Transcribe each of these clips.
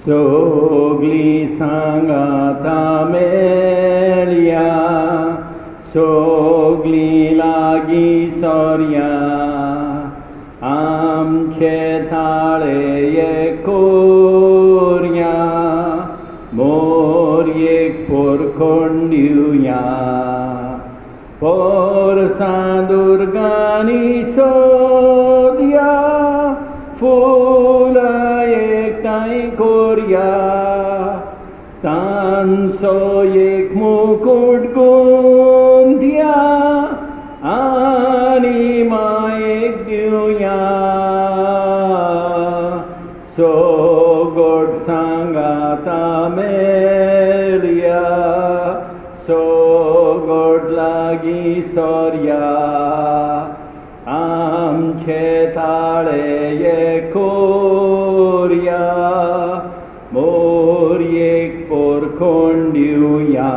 Sogli sangata melia, sogli lagi sorya, amche tale korya, moryek por konduya, por sadurgani sodya, fula ektai korya, tanso ek mukut gundya, anima ek duya. So God sangata melia, so God lagi sorya, amche tale korya, moryek por konduya.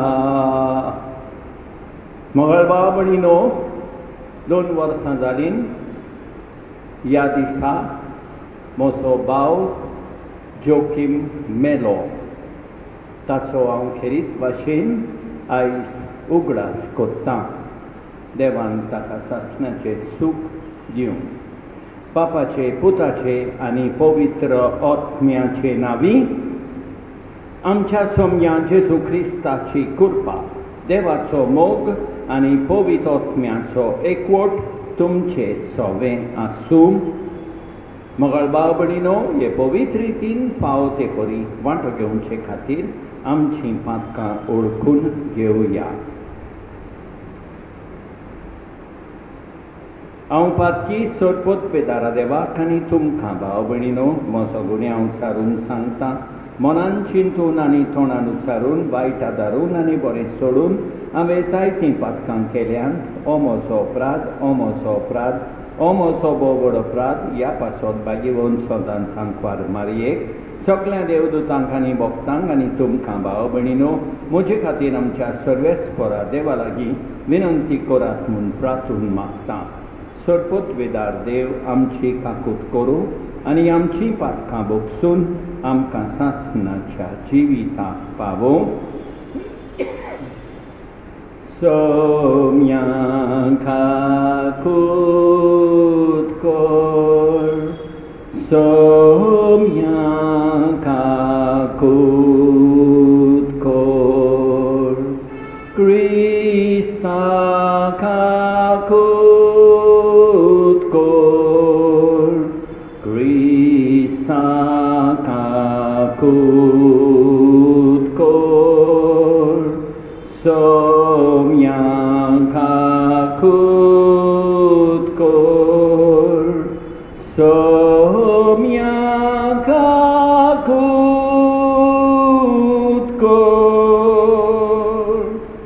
मंगळबाबणीनो 2 वर्सां जालीं ह्या दिसा म्हजो भाव जोखीम मेलो. ताचो हांव खेरीत भाशेन आयज उगडास कोत्तां. देवान ताका सासणाचें सूख दिवं. बापाचे, पुताचे आनी पवित्र आत्म्याचे नांवी आमच्या सोम्या जेजू क्रिस्ताची कृपा, देवाचो मोग आनी पवित्र आत्म्याचो एकवट तुमचे सवे आसूं. मंगळबाबणीनो हे पवित्र रितीन फाव ते करी वांटो घेवचे खातीर आमची पातकां ओळखून घेवया. हांव पातकी सोडपोत पेदारा देवाक आनी तुमकां भाव भयणीनो म्हजो गुन्यांव उच्चारून सांगता. मनान चिंतून आनी तोंडान उच्चारून वायट आदारून आनी बरें सोडून हांवें जायतीं पातकां केल्यात. हो म्हजो अपराध, हो म्हजो अपराध, हो म्हजो बोबड अपराध. ह्या पासत बागेवन सोदान सांकवार मारयेक सगळ्या देवदूतांक आनी भक्तांक आनी तुमकां भाव भयणीनो म्हजे खातीर आमच्या सर्वेस्परा देवा लागीं विनंती करात म्हूण प्रार्थून मागता. सोडपोत वेदार देव आमची काकूट करूं आनी आमची पातकां भोगसून आमकां सासणाच्या जिविताक पावों. सोम्या काकूट कर, सोम्या काकूट कर, क्रिस्ता काकूट कर, क्रिस्ता काकूट कर, सोम्या काकूट कर, सोम्या काकूट कर.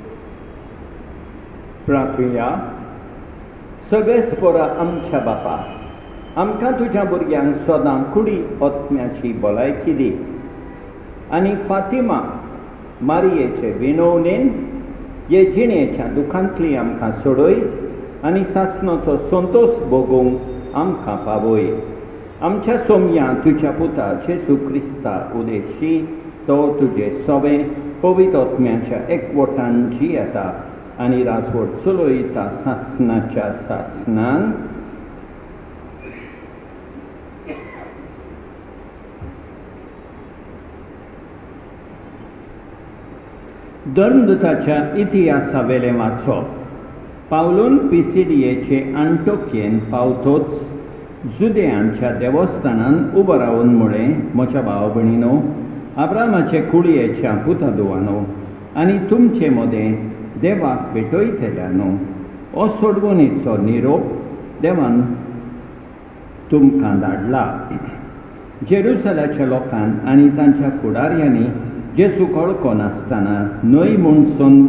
प्रार्थुया. सगळेस्परा आमच्या बापा, आमकां तुज्या भुरग्यांक सदां कुडी आत्म्याची भलायकी दी आनी फातिमा मारयेचे विनवणेन हे जिणेच्या दुखांतली आमकां सोडय आनी सासणाचो संतोश भोगूंक आमकां पावय. आमच्या सोम्या तुज्या पुता जेजू क्रिस्ता उदेशी तो तुजे सवे पवित्र आत्म्याच्या एकवटान जियेता आनी राजवट चलयता सासणाच्या सासणान. धर्मदूताच्या इतिहासा वेले वाचप. पावलून पिसिडियेचे आंटोकियेन पावतोच जुदेयांच्या देवस्थानान उबो रावन म्हळें, म्हज्या भाव भयणीनो, अब्रामाचे कुळयेच्या पुता दुवानो आनी तुमचे मदें देवाक भेटयतल्यानो, हो सोडवणेचो निरोप देवान तुमकां धाडला. जेरुसलाच्या लोकांन आनी तांच्या फुडाऱ्यांनी जेजू कळको नासतना न्हय म्हूण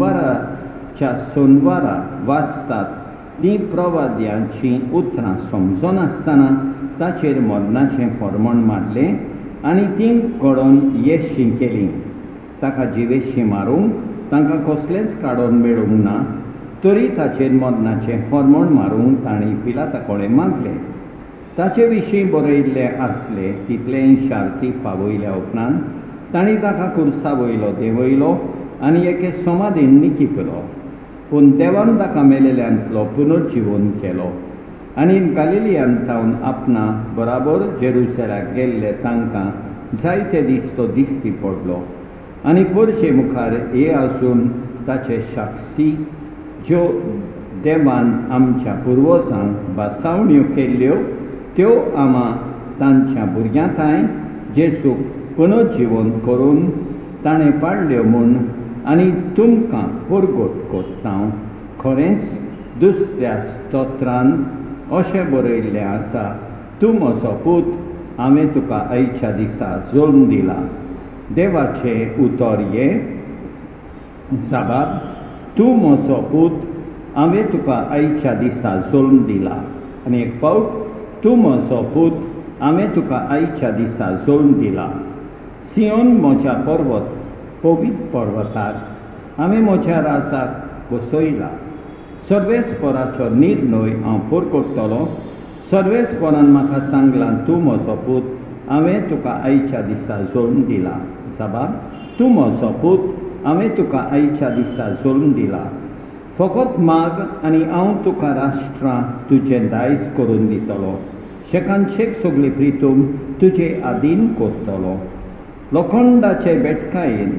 सोनवारा वाचतात ती प्रवाद्यांची उतरां समजो नासतना ताचेर मरणाचें फर्मण मारलें आनी ती घडोवन येशी केली. ताका जिवेशी मारूंक तांकां कसलेंच काडोन मेळूंक ना, तरी ताचेर मरणाचें फर्मण मारूंक तांणी पिलाता कडेन मागलें. ताचे विशीं बरयल्लें आसलें तितलें शार्ती पावयल्या उपरांत तांणी ताका कुर्सा वयलो देंवयलो आनी एके समाधीन निकिपलो. पूण देवान ताका मेलेल्यांतलो पुनर्जीवन केलो आनी गालिलियांत तावन आपणा बराबर जेरुसलाक गेल्ले तांकां जायते दीस तो दिश्टी पडलो आनी परशे मुखार हे आसून ताचे साक्षी ज्यो देवान आमच्या पुर्वजांक बासावण्यो केल्ल्यो त्यो आमां तांच्या भुरग्यांताय जेजूक पुनर्जीवन करून ताणें पाडल्यो म्हूण आनी तुमकां परगट कोत्ता. खरेंच दुसऱ्या स्तोत्रांत अशें बरयल्लें आसा, तूं म्हजो पूत, हांवें तुका आयच्या दिसा जल्म दिला. देवाचें उतर हे साबार, तूं म्हजो पूत, हांवें तुका आयच्या दिसा जल्म दिला. आनी एक फावट, तूं म्हजो पूत, हांवें तुका आयच्या दिसा जल्म दिला. सियोन म्हज्या पर्वत, पवित्र पर्वतार हांवें म्हज्या राजाक बसयला. सर्वेस्पराचो निर्णय हांव परगट्टलो. सर्वेस्परान म्हाका सांगलां, तूं म्हजो पूत, हांवें तुका आयच्या दिसा जल्म दिला. साबार, तूं म्हजो पूत, हांवें तुका आयच्या दिसा जल्म दिला. फकत माग आनी हांव तुका राष्ट्रां तुजें दायज करून दितलो. शेकांचेक सगळी प्रितूम तुजे आधीन करतलो. लोखंडाचे बेटकायेन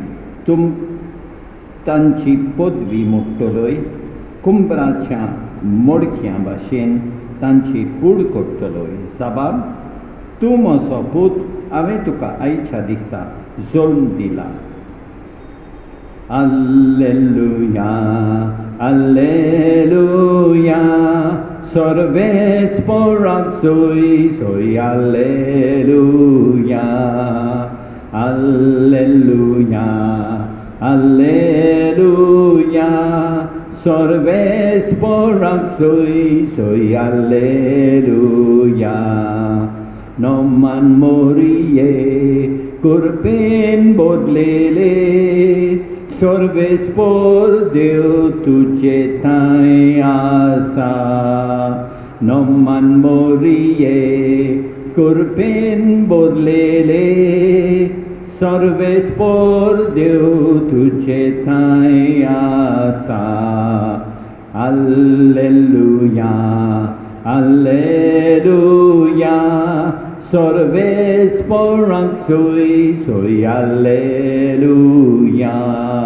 तांची पदवी मोडटलोय. कुंबराच्या मडक्या भाशेन तांची कूड करतलोय. साबार, तूं म्हजो पूत, हांवें तुका आयच्या दिसा जल्म दिला. Alleluia, Alleluia, सर्वेस्पराक जय जय. Alleluia, Alleluia, Alleluia, सर्वेस्पराक जय जय. Alleluia. Noman Moriye, kurpen bodlele, सर्वेस्पर देव तुजे थंय आसा. नोमान मोरिये, कुरपेन बोरलेले, सर्वेस्पर देव तुजे थंय आसा. Alleluia, Alleluia, सर्वेस्पराक जय जय. Alleluia,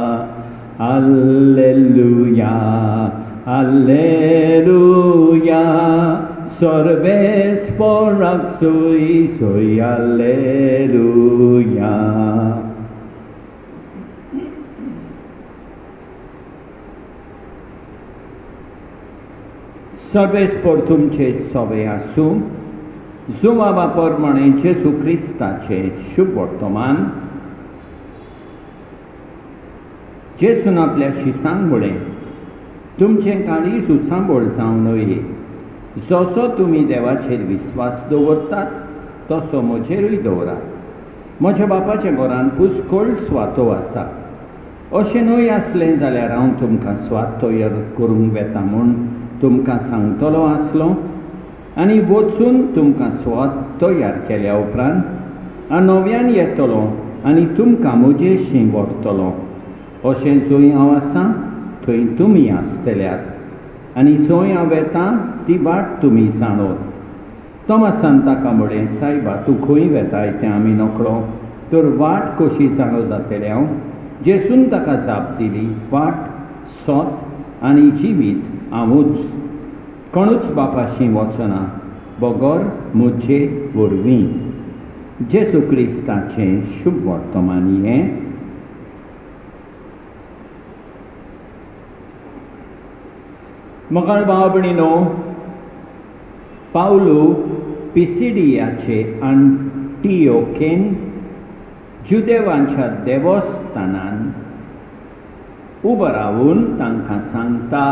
Alleluia, Alleluia, सर्वेस्पराक जय जय. Alleluia. सर्वेस्पर तुमचे सवे आसूं. जुवाबा प्रमाणे जेजू क्रिस्ताचे शुभ वर्तमान. जेजून आपल्या शिसांक म्हळें, तुमचें काळीज उचांबळ जावं नये. जसो तुमी देवाचेर विस्वास दवरतात तसो म्हजेरूय दवरात. म्हज्या बापाच्या घरांत पुष्कळ स्वातो आसा. अशें न्हय आसलें जाल्यार हांव तुमकां स्वात तयार करूंक वेता म्हूण तुमकां सांगतलो आसलो. आनी वचून तुमकां स्वात तयार केल्या उपरांत हांव नव्यान येतलो आनी तुमकां म्हजेशी व्हरतलो. अशें जंय हांव आसां थंय तुमी आसतल्यात, आनी जंय हांव वेतां ती वाट तुमी जाणोत. तोमासान ताका म्हळें, सायबा, तूं खंय वेताय तें आमी नकळो, तर वाट कशी जाणो जातली हांव? जेजून ताका जाप दिली, वाट, सोत आनी जिवीत हांवूच. कोणूच बापाशी वचना बगर म्हजे वरवीं. जेजू क्रिस्ताचें शुभ वर्तमान हें. मगाळ भाव भयणीनो, पावलो पिसिडियाचे अंटियोकेन जुदेवांच्या देवस्थानान उबो रावून तांकां सांगता,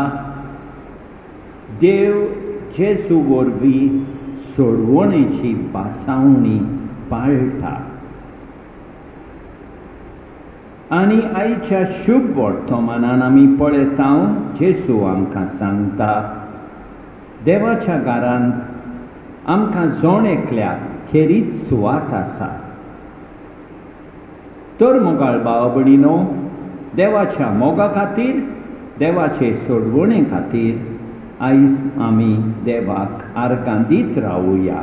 देव जेजू वरवीं सोडवणेची बासावणी पाळटा. आनी आयच्या शुभ वर्तमानान आमी पळयता जेजू आमकां सांगता, देवाच्या घरांत आमकां जोण एकल्याक खेरीत सुवात आसा. तर मोगाळ भाव भयणीनो, देवाच्या मोगा खातीर, देवाचे सोडवणे खातीर आयज आमी देवाक आर्गां दीत रावुया.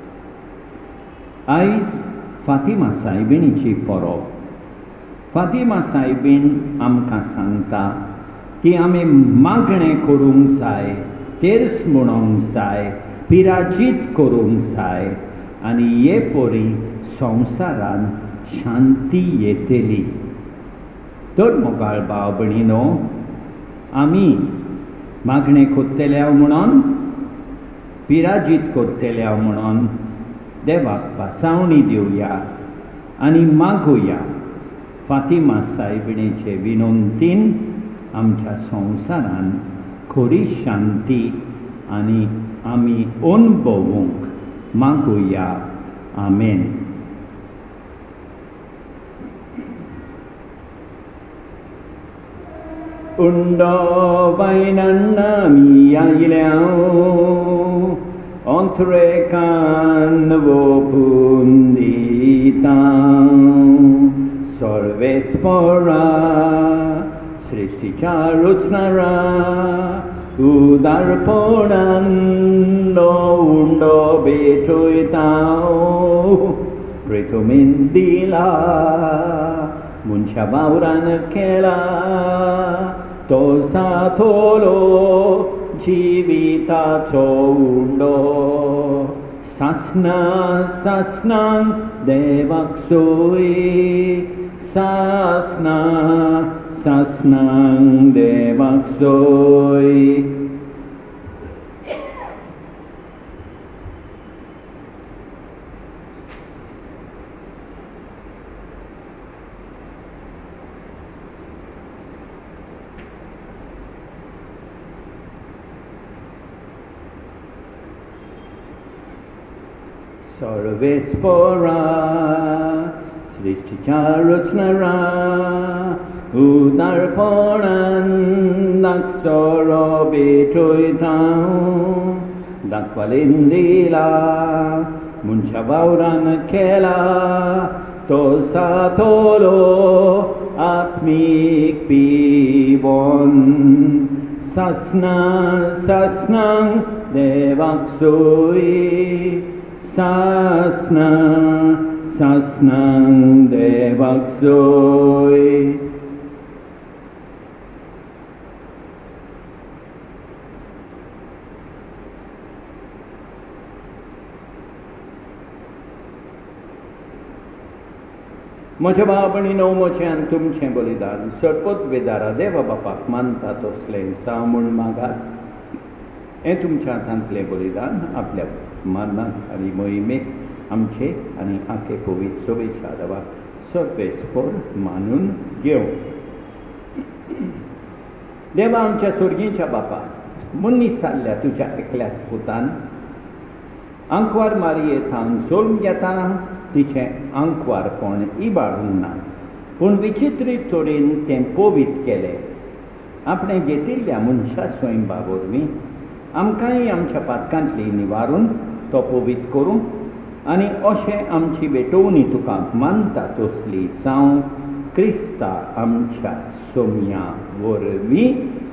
आयज फातिमा सायबिणीची परब. फातिमा सायबीण आमकां सांगता की आमी मागणें करूंक जाय, तेर्स म्हणूंक जाय, पिराजीत करूंक जाय आनी हे परी संवसारान शांती येतली. तर मोगाळ भाव भयणीनो, आमी मागणें करतल्या म्हणून, पिराजीत करतल्या म्हणून देवाक पासावणी दिवया आनी मागुया फातिमा सायबिणीचे विनंतीन आमच्या संवसारान खरी शांती आनी आमी अनुभवूंक मागुया. आमेन. Undovainen miaileu, ontrekan vopunditam, sorvespora, srishticha rutsnara, udarponan no undo betuitau, ritumindila, munchabauran kela, Tosa tolo jivitacho undo, sasna sasnang devaksoi, sasna sasnang devaksoi. Sarvespora, Srishticha Rutsnara, Udarporan, Daksoro Betuitam, Dakvalindila, Munchabauran Kela, Tosa Tolo, Atmik Pibon, Sasna Sasnang Devaksoi, Sasna sasnang devaksoi. म्हज्या भाव भयणीनो, म्हजें आनी तुमचें बलिदान सरपत वेदारा देवा बापाक मानता तसलें जावं म्हूण मागात. हें तुमच्या हातांतलें बलिदान आपल्या मानाक आनी मोहिमेक आमचे आनी आखे पवित्र सोबेच्या देवाक सर्वेस्पर मानून घेवं. देवा आमच्या सोर्गीच्या बापा, मुन्नी सारल्या तुज्या एकल्याच पुतान आंकवार मारये थावन जल्म घेताना तिचें आंकवारपण इबाडूंक ना, पूण विचित्रीत तरेन तें पवित्र केलें. आपणें घेतिल्ल्या मनशा स्वयंभा वरवीं आमकांय आमच्या पातकांतली निवारून तो पवित्र करूं आनी अशें आमची भेटोवणी तुका मानता तसली जावं क्रिस्ता आमच्या सोम्या वरवीं.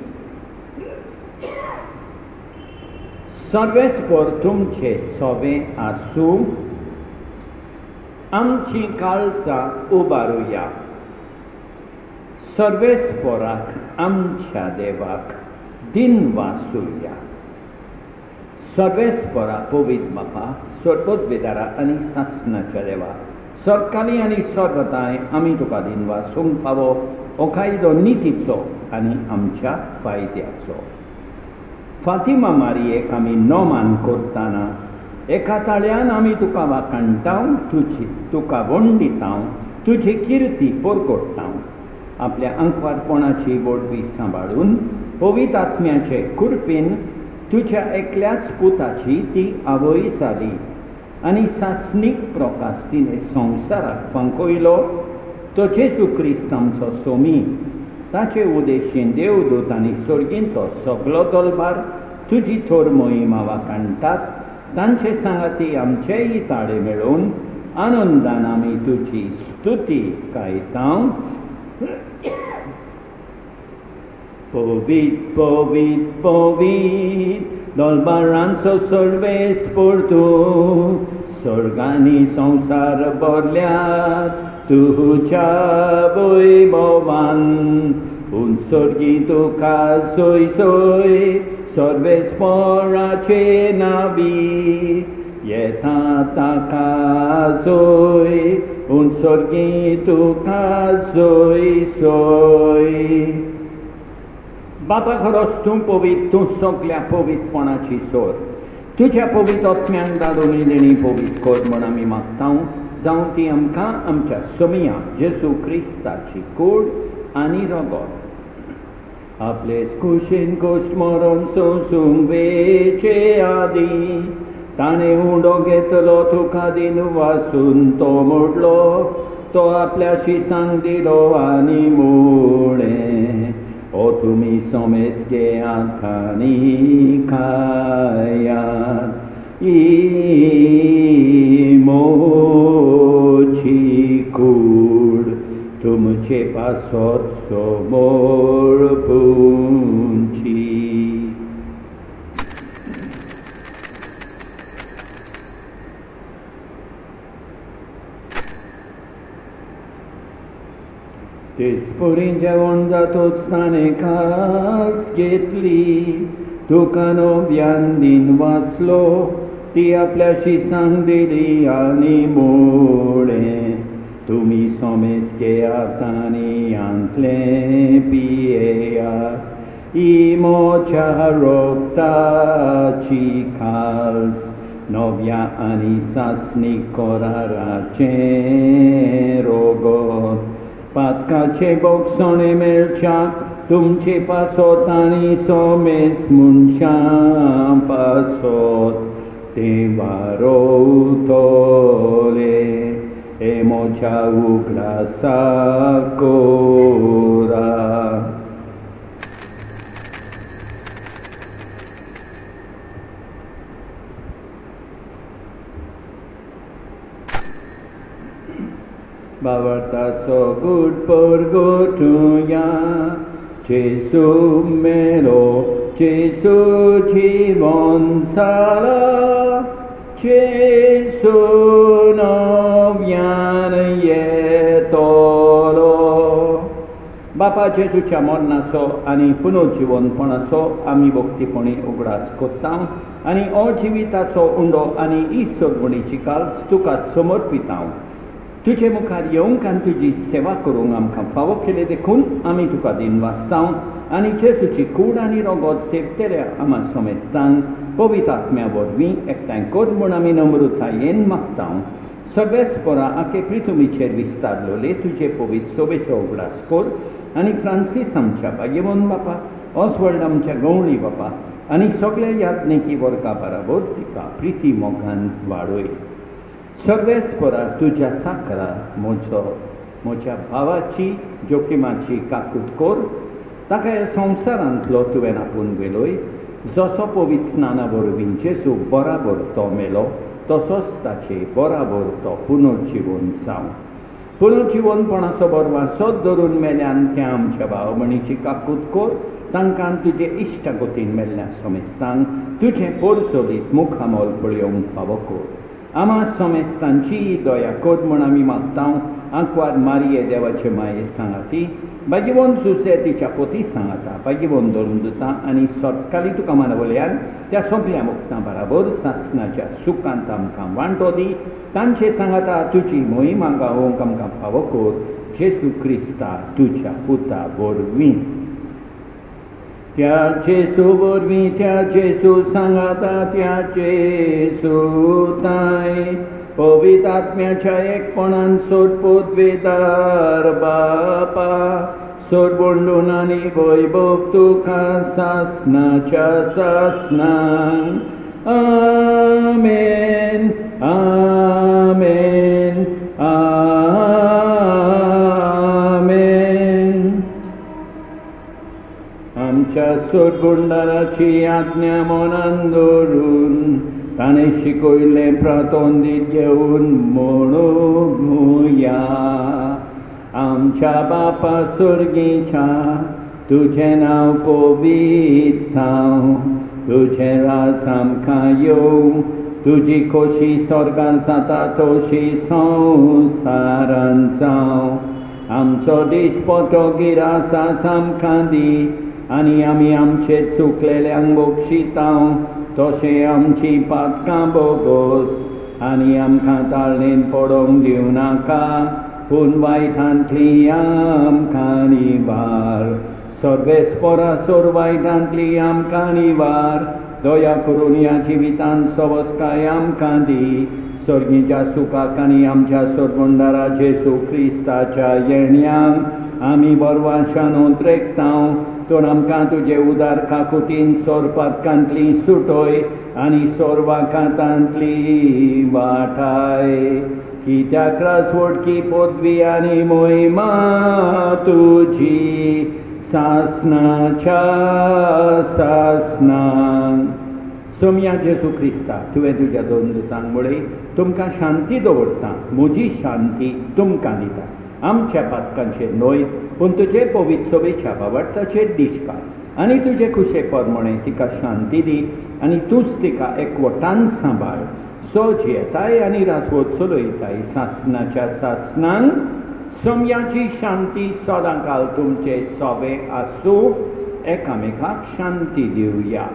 सर्वेस्पर तुमचे सोबे आसूं. आमची काळजां उबारुया. सर्वेस्पराक आमच्या देवाक दिनवासुया. सर्वेस्परा पवित्र बापा, सरपत बेदारा आनी सासणाच्या देवा, सरकाली आनी सर्वताय आमी तुका दिनवासूंक फावो हो कायदो नितीचो आनी आमच्या फायद्याचो. फातिमा मारयेक आमी नोमान करतना एका ताळ्यान आमी तुका वाखाणटाव, तुका वंडिताव, तुजी किर्ती परगडटाव. आपल्या आंकवारपणाची वडवी सांबाळून पवित्र आत्म्याचे कृपेन तुज्या एकल्याच पुताची ती आवय जाली आनी सासणीक प्रकाश तिणें संवसाराक फांकयलो. तो जेजू क्रिस्त आमचो सोमी, ताचे उदेशीन देवदूत आनी सर्गींचो सगलो दरबार तुजी थोर मोहिमा वाखाणटात. तांचे सांगाती आमचेय ताळे मेळून आनंदान आमी तुजी स्तुती गायतां. Povit, povit, povit, dolbaranco सर्वेस्पोर तूं, स्वर्गानी संसार भरल्यात तुझ्या वैभवान. उत्सर्गी तुका सोय सोय सर्वेस्पोराचे नावी, येता ताका सोय उत्सर्गी तुका सोय सोय. बापा खरोच तूं पवित, तूं सगळ्या पवितपणाची सोर. तुज्या पवित आत्म्याक धाडून इल्लेनी पवित कर म्हूण आमी मागतां. जावं ती आमकां आमच्या समिया जेजू क्रिस्ताची कूड आनी रगत आपले कुशीन कुश्ट मरण सोंसूंक वेचे आदी ताणें उडो घेतलो तुका दिन वासून तो मोडलो. तो आपल्या शिसांक दिलो आनी मुळें. ओ तुमी सोमेस घेयात आनी खायात ही मोची कूड तुमचे पासत समोर पुंची. तेसपुरी जेवण जातोच ताणें कास घेतली. तुका नव्यान दिन वाचलो ती आपल्या शिसांक दिली आनी मुळें. तुमी सोमेस घेयात आनी आंतलें पियेयात ही मोच्या रोगताची खास. नव्या आनी सासणी कोराराचें रोगत पातकाचे बोगसणे मेळच्याक तुमचे पासत आनी सोमेस मनशां पासत ते वारोवतले. हे मोच्या उगडासा कोरा. बावरताचो गूट परगोटुया. जेजू मेलो, जेजू जीवन जाला. जेजू नव्यान येतलो. बापा जेजूच्या मरणाचो आनी पुनर्जीवनपणाचो आमी भक्तीपणी उगडास कोत्तां आनी अजिविताचो उंडो आनी ईश्वरवणीची काल्स तुका समर्पितां. तुजे मुखार येवंक आनी तुजी सेवा करूंक आमकां फावो केले देखून आमी तुका दिन वाचतां आनी जेजूची कूड आनी रगत सेवतेल्या आमा सोमेस्तांक पवित्र आत्म्या वरवीं एकठांय कर म्हूण आमी नम्रतायेन मागतां. सर्वेस्परा आखे पृथ्वीचेर विस्तारलोले तुजे पवित्र सोबेचो उगडास कर आनी फ्रांसीस आमच्या भाग्यवन बापा, ऑसवर्ल्ड आमच्या गवळी बापा आनी सगळ्या यात्नेकी वर्गा बराबर तिका प्रिती मोगान वाडय. सर्वेस्परा तुज्या चाकरा म्हज्या भावाची जोखिमाची काकूट कर. ताका ह्या संवसारांतलो तुवें आपूण गेलोय. जसो पवित्र स्नाना वरवीं जेजू बराबर तो मेलो तसोच ताचे बराबर तो पुनर्जीवन जावं. पुनर्जीवनपणाचो बरवासोच धरून मेल्यान त्या आमच्या भाव भयणीची काकूट कर. तांकां तुजे इश्टागतीन मेल्ल्या सोमेस्तांक तुजें पोरसोलीत मुखामोल पळयोवंक फावो कर. आमा सोमेस्तांची दया कर म्हूण आमी मागतां. आंकवार मारये देवाचे माये सांगाती, भाग्यवन सुसे तिच्या पोती सांगाता, भाग्यवन धरून दिता आनी सोदकाली तुका मानवल्यान त्या सगळ्या मुक्तां बराबर सासणाच्या सुखांत आमकां वांटो दी. तांचे सांगाता तुजी मोहीम गावोवंक आमकां फावो कर. जेजू क्रिस्ता तुज्या पुता वरवीं. त्या जेजू वरवीं, त्या जेजू सांगाता, त्या जेजू ताय पवित्र आत्म्याच्या एकपणान सोडपोत वेदार बापा सोडबोंडून आनी वैभव तुका सासणाच्या सासणान. आमेन आमेन आमेन. आमच्या सोडबोंडाराची आज्ञा मनान दवरून ताणें शिकयलें प्रातोंदीत घेवन म्हणुया आमच्या बापा सुर्गीच्या तुझें नांव पवित्र जावं तुझें राज आमकां येवं तुजी खोशी स्वर्गांत जाता तशी संवसारांत जावं आमचो दिसपतो गिरासास आमकां दी आनी आमी आमचे चुकलेल्यांक बक्षितांव तशें आमची पातकां बोगोस आनी आमकां ताळणेन पडोवंक दिवं नाका पूण वायटांतली आमकां निवार सर्वेस्परासोर वायटांतली आमकां निवार दया करून ह्या जिवितांत सवस्काय आमकां दी सर्गीच्या सुखाक आनी आमच्या सोडवंदारा जेजू क्रिस्ताच्या येण्याक आमी बरवाशान उद्रेकतांव तर आमकां तुजे उदार काकुतीन सोरपातकांतली सुटोय आनी सोरवाकांतांतली वाटाय कित्याक रासवडकी पदवी आनी मोहिमा तुजी सासनाच्या सासनाक सोम्या जेजू क्रिस्ता तुवें तुज्या दोन दुतांक मुळे तुमकां शांती दवरता म्हजी शांती तुमकां दिता आमच्या पातकांचेर न्हय पूण तुजे पवित्र सभेच्या बाबताचेर दिश्काळ आनी तुजे खुशे परमणे तिका शांती दी आनी तूंच तिका एकवटान सांबाळ सो जियेताय आनी रासवत चलयताय सासनाच्या सासनांक सोम्याची शांती सदांकाल तुमचे सोबे आसूं एकामेकाक शांती दिवया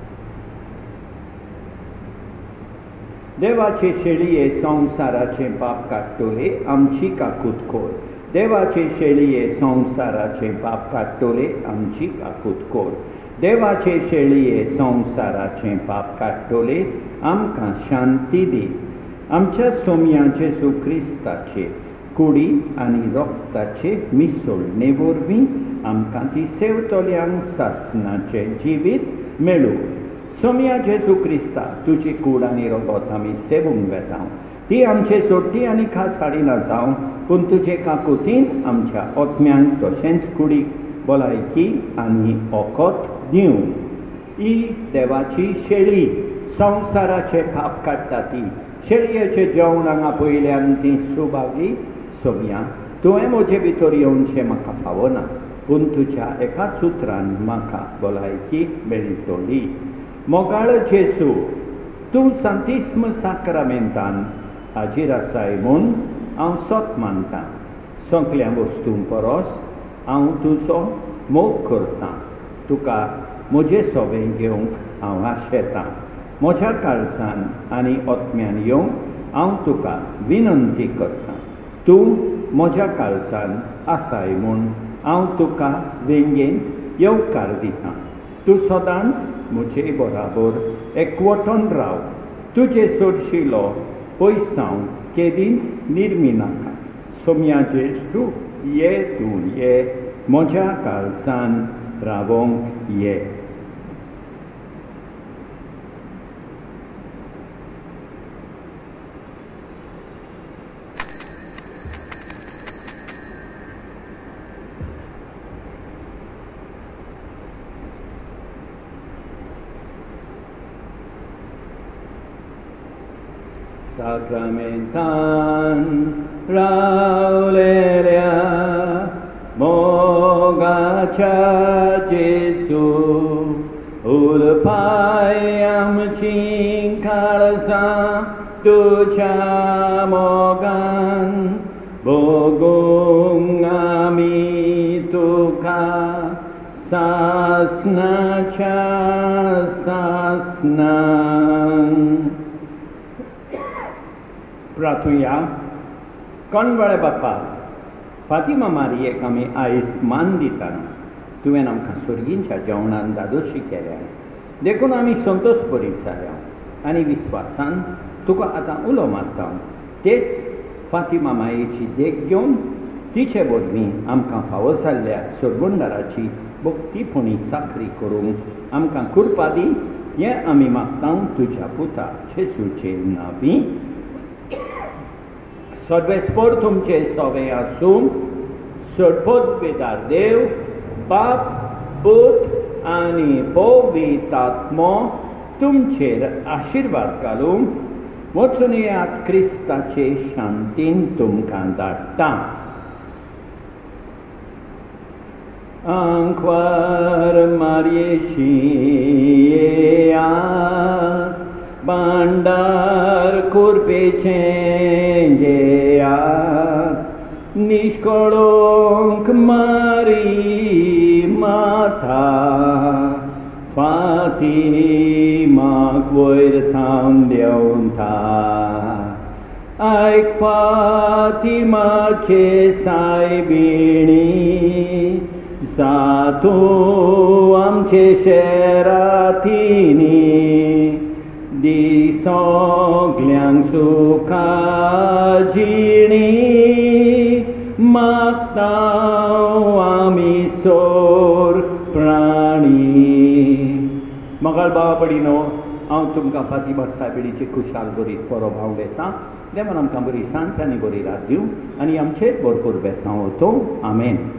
देवाचे शेळये संवसाराचे पाप काडटोले आमची काकूट कोर देवाचे शेळये संवसाराचे पाप काडटोले आमची काकूट कोर देवाचे शेळये संवसाराचे पाप काडटोले आमकां शांती दी आमच्या सोम्याचे जेजू क्रिस्ताचे कुडी आनी रोगताचे मिसळणे वरवीं आमकां ती सेवतल्यांक सासनाचे जिवीत मेळूं सोम्या जेजू क्रिस्ता तुजी कूड आनी रोगत आमी सेवूंक वेता ती आमचे सोडटी आनी खास हाडिना जावं पूण तुजे काकुतीन आमच्या ओतम्यांक तशेंच कुडीक भलायकी आनी ओकोत दिवं ही देवाची शेळी संवसाराचे पाप काडटा ती शेळयेचे जेवण हांगा पयल्यान ती सुभागी सोम्या तुवें म्हजे भितर येवनशें म्हाका फावना पूण तुज्या एकाच उतरान म्हाका भलायकी मेळटली मोगाळ जेजू तूं सांतिस्म साक्रामेंतान हाजीर आसाय म्हूण हांव सोत मानतां सगळ्या वस्तूं परस हांव तुजो मोग करतां तुका म्हजे सोबें घेवंक हांव आशेतां म्हज्या काळजान आनी ओतम्यान येवंक हांव तुका विनंती करतां तूं म्हज्या काळजान आसाय म्हूण हांव तुका वेंगेन येवकार दितां तूं सदांच म्हजे बराबर एकवटून राव तुजे सोडशिलो पयसांव केदींच निर्मी नाका सोम्या जेजू ये तूं ये म्हज्या काळजान रावोंक ये Sacramentan रावलेल्या मोगाच्या जेजू उलपाय आमची काळजां तुज्या मोगान भोगूंक आमी तुका सासनाच्या सासनांक प्रार्थुया कोणवळे बापा फातिमा मारयेक आमी आयज मान दिताना तुवें आमकां सुर्गींच्या जेवणान दादोशी केल्या देखून आमी संतोश भरीत जाल्या आनी विस्वासान तुका आतां उलो मारता तेच फातिमा मायेची देख घेवन तिचे वरवीं आमकां फावो जाल्ल्या सोडवंदाराची भक्तीपणी चाकरी करूंक आमकां कृपा दी हें आमी मागता तुज्या पुता जेजूचे नांवी सर्वेस्पर तुमचे सोबे आसूं सडपद बेदार देव बाप पूत आनी पवित्र आत्मो तुमचेर आशिर्वाद घालूं वचून येयात क्रिस्ताचे शांतीन तुमकां धाडटा. आंकवार मारयेशी येयात भांडार कोरपेचें घेयात निश्कळोंक मारी माथा फातिमाक वयर थावन देंवन था. आयक फातिमाचे सायबिणी सातू आमचे शेरातीनी दी सगल्यांक सुखाजिणी मागतांव आमी सोर प्राणी. मंगळ भावा भयणीनो, हांव तुमकां फातिमा सायबिणीची खुशाल बरी परब हांव घेता. देवान आमकां बरी सांज आनी बरी रात दिवं आनी आमचेर भरपूर बेसांव होतो. आमेन.